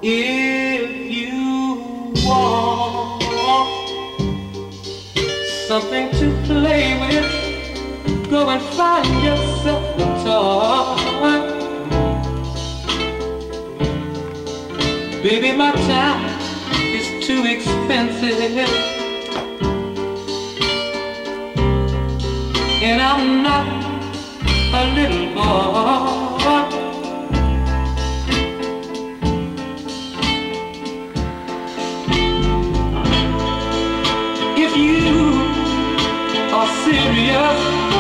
If you want something to play with, go and find yourself a toy. Baby, my time is too expensive, and I'm not a little boy. If you are serious,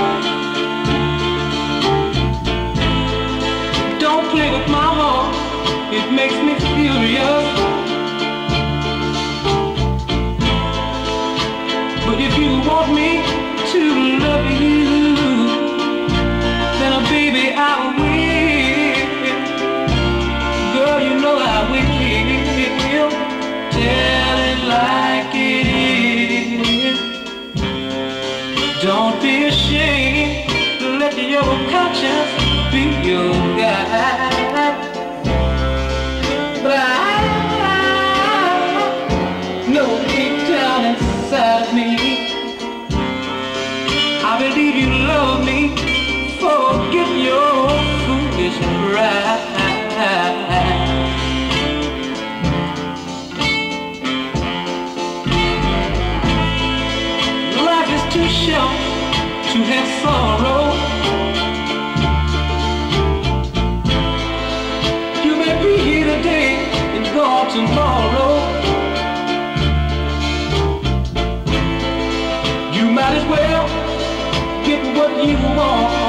don't play with my heart, it makes me furious. But if you want me to love you, then baby I will. Girl, you know I will. Tell it like it is. Don't be ashamed, let your conscience be your guide. But I know deep down inside me, I believe you love me. Forget your foolish pride. Life is too short to have sorrow. You may be here today and gone tomorrow. You might as well get what you want